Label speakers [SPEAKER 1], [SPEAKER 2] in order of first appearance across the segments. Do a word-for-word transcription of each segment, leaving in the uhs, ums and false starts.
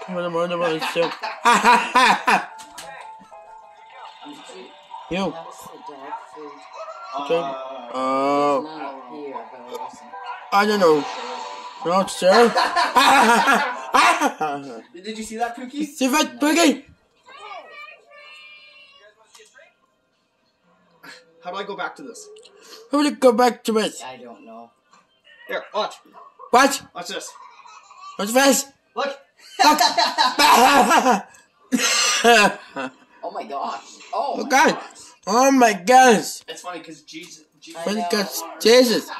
[SPEAKER 1] What about the show? You. Okay. Oh. I don't know. Not sure.
[SPEAKER 2] Did you see that, Pookie?
[SPEAKER 1] See that, Pookie?
[SPEAKER 2] How do I go back to this?
[SPEAKER 1] How do you go back to it?
[SPEAKER 3] I don't know.
[SPEAKER 2] Here, watch.
[SPEAKER 1] What?
[SPEAKER 2] Watch this.
[SPEAKER 1] What's this?
[SPEAKER 2] Look.
[SPEAKER 1] Look.
[SPEAKER 3] Oh my gosh. Oh my
[SPEAKER 1] Oh God.
[SPEAKER 3] gosh.
[SPEAKER 1] Oh my gosh.
[SPEAKER 2] It's funny because Jesus. Jesus.
[SPEAKER 1] Funny because Jesus.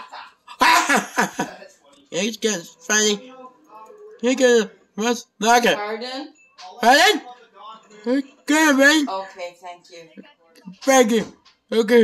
[SPEAKER 1] He's getting funny. He gonna what's like it?
[SPEAKER 3] Pardon?
[SPEAKER 1] Pardon? Okay, man.
[SPEAKER 3] Okay, thank you.
[SPEAKER 1] Thank you. Okay.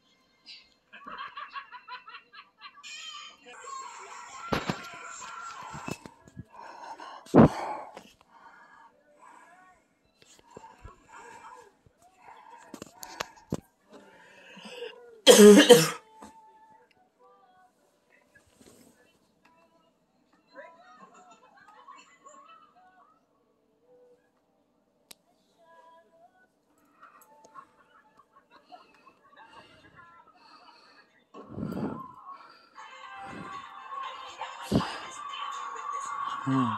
[SPEAKER 1] Hmm.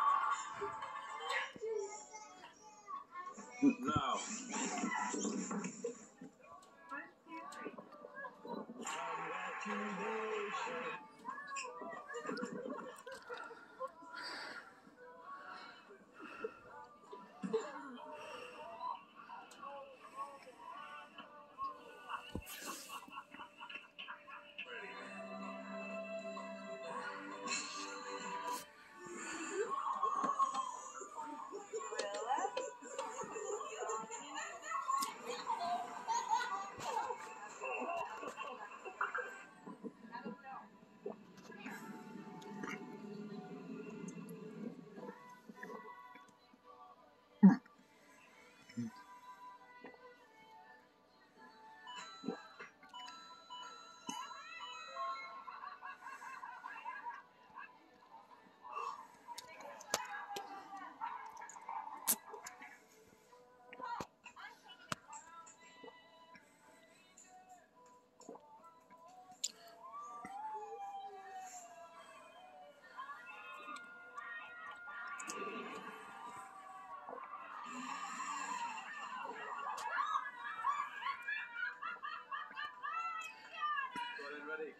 [SPEAKER 4] No. Ready.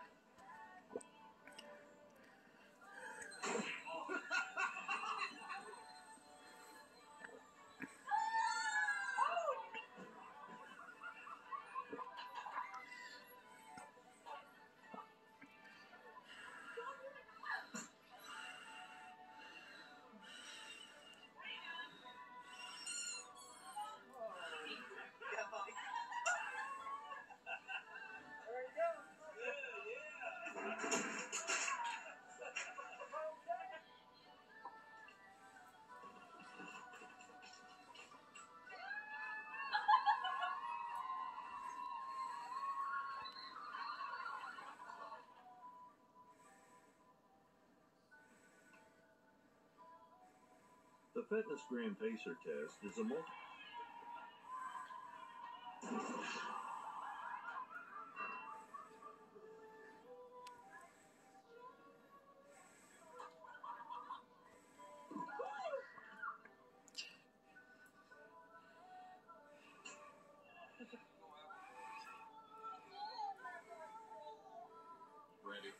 [SPEAKER 4] The Fitness Gram Pacer test is a multi... Ready.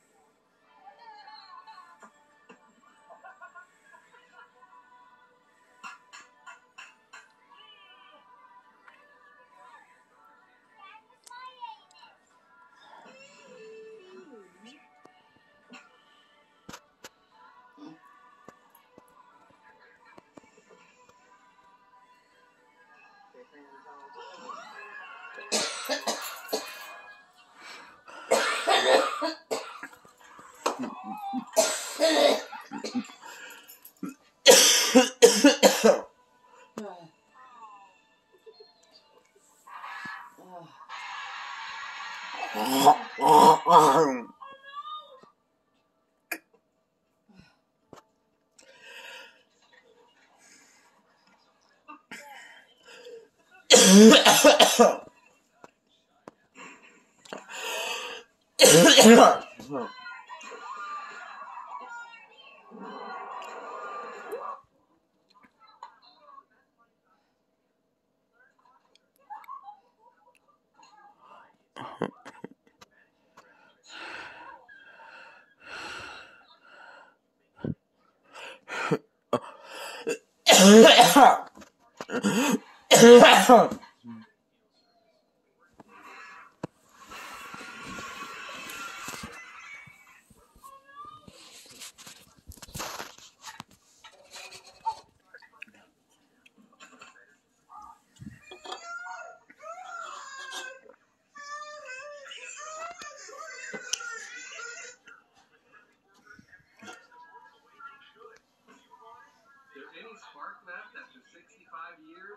[SPEAKER 4] Any spark left after sixty-five years?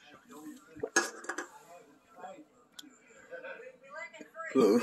[SPEAKER 1] Ooh.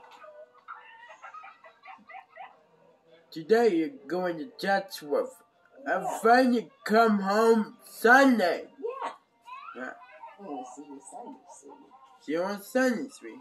[SPEAKER 1] Today you're going to Chatsworth I'm afraid to come home Sunday.
[SPEAKER 3] Yeah.
[SPEAKER 1] Yeah.
[SPEAKER 3] I'm going to see you Sunday, sweetie.
[SPEAKER 1] See you on Sunday, sweetie.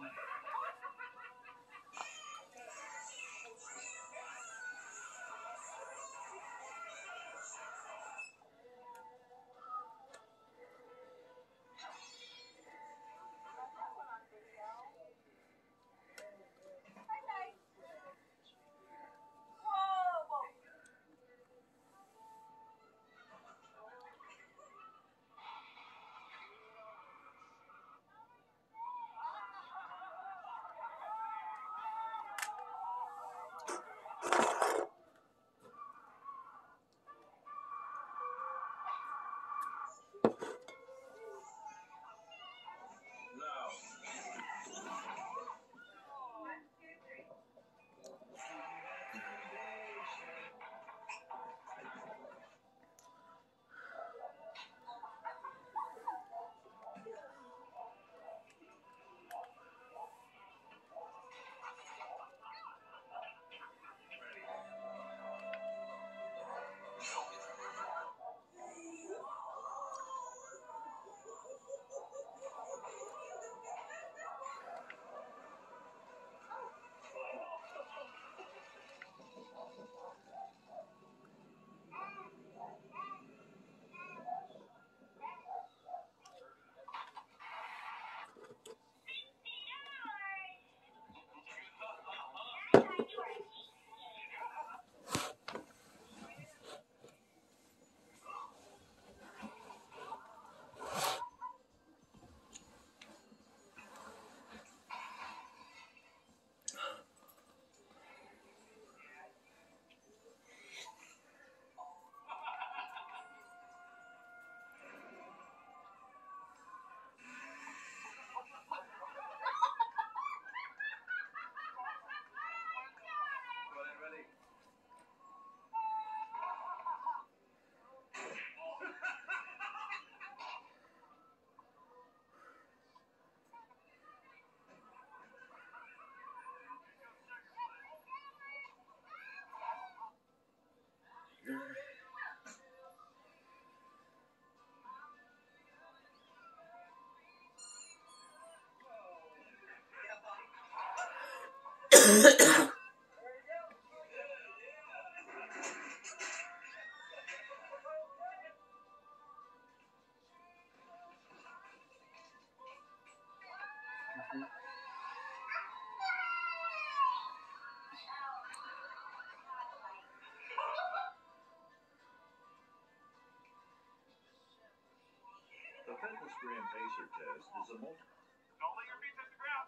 [SPEAKER 4] The Fitness Gram Pacer test is a multi-
[SPEAKER 5] Don't lay your feet to the ground.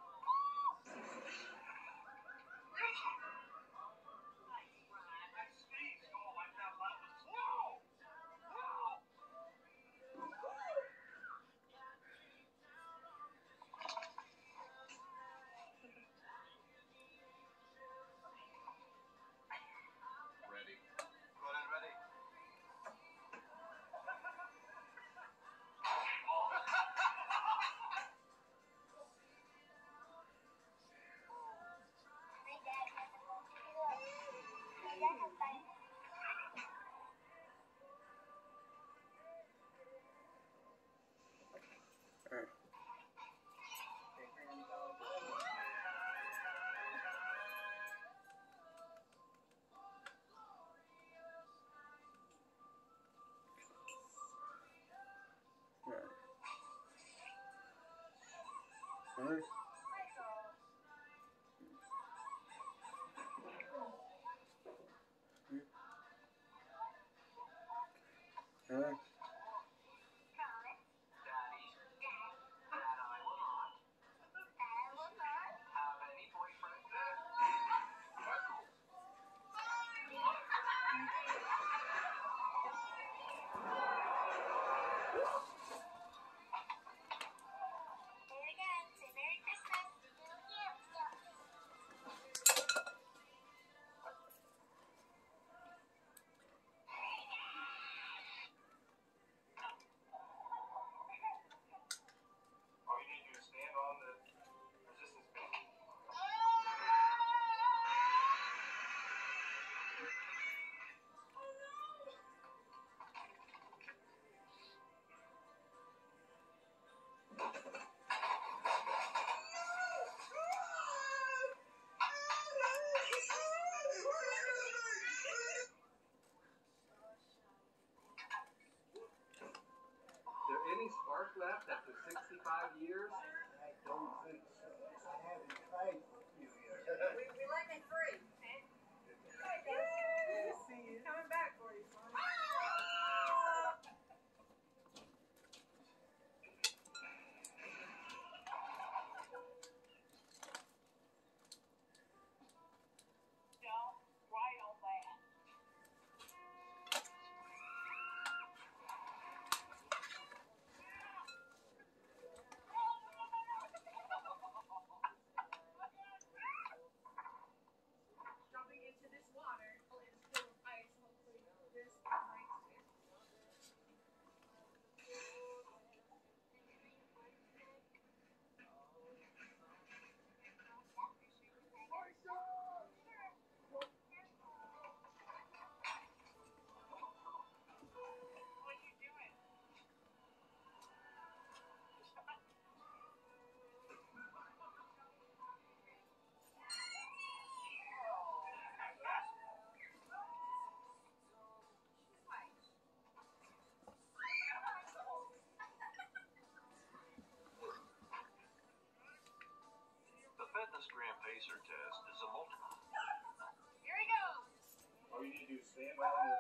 [SPEAKER 5] Nice speed. Oh, like that lap was slow. Ready. Go ahead, ready.
[SPEAKER 1] Alright.
[SPEAKER 6] left after sixty-five years?
[SPEAKER 7] I don't think so. I haven't tried for a few years.
[SPEAKER 8] We, we let me free. He's coming back for you, son.
[SPEAKER 5] Don't write on that.
[SPEAKER 8] Jumping into this water is full of ice. Hopefully, this breaks it.
[SPEAKER 5] What are you doing?
[SPEAKER 4] The Fitness Gram Pacer test is a multi-
[SPEAKER 5] Here he goes.
[SPEAKER 6] All you need to do is stand by the